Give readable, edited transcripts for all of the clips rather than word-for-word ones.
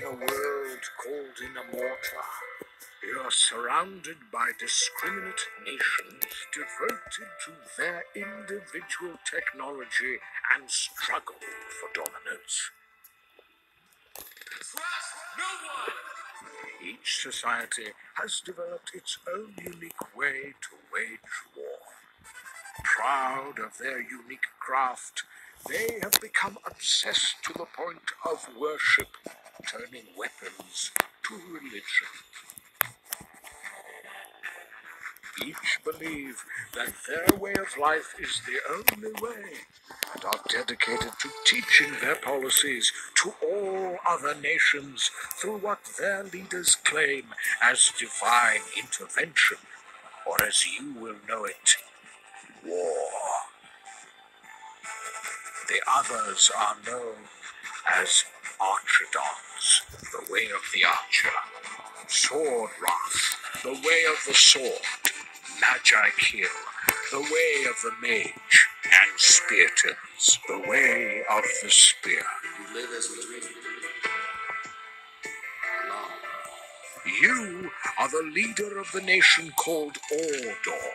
a world called Inamorta, you're surrounded by discriminate nations devoted to their individual technology and struggle for dominance. Trust no one! Each society has developed its own unique way to wage war. Proud of their unique craft, they have become obsessed to the point of worship, turning weapons to religion. Each believe that their way of life is the only way, and are dedicated to teaching their policies to all other nations through what their leaders claim as divine intervention, or as you will know it, war. The others are known as Archidons, the way of the archer, Sword Wrath, the way of the sword, Magi Kill, the way of the mage, and Speartons, the way of the spear. We live as we dream. Alone. You are the leader of the nation called Ordor.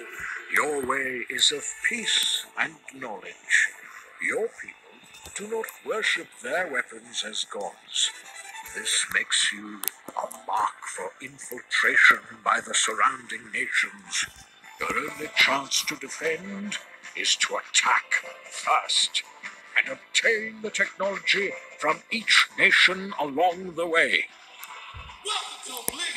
Your way is of peace and knowledge. Your people do not worship their weapons as gods. This makes you a mark for infiltration by the surrounding nations. Your only chance to defend is to attack first and obtain the technology from each nation along the way. Welcome to Oblivion!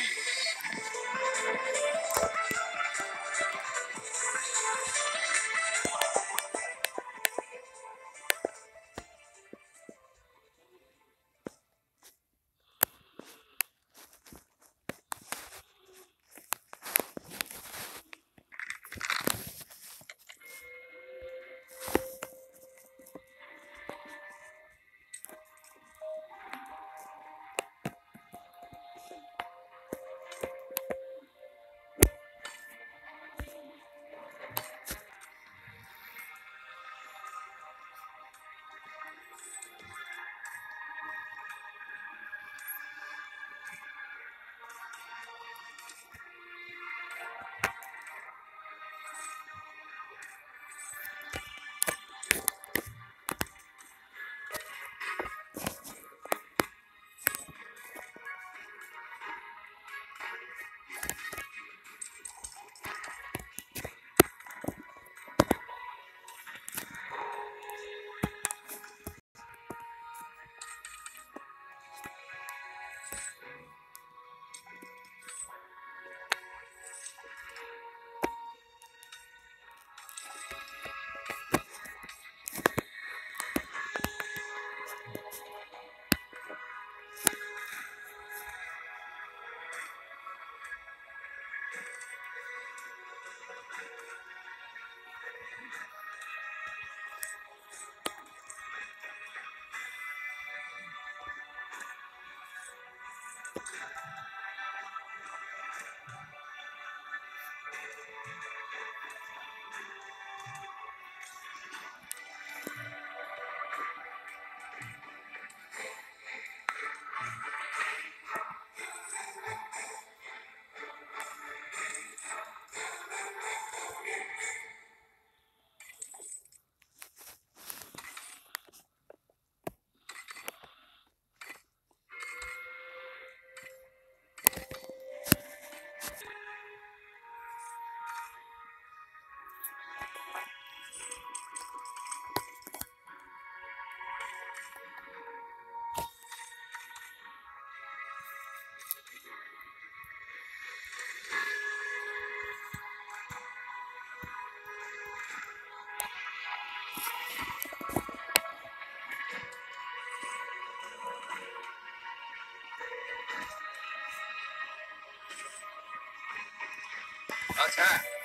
Attack!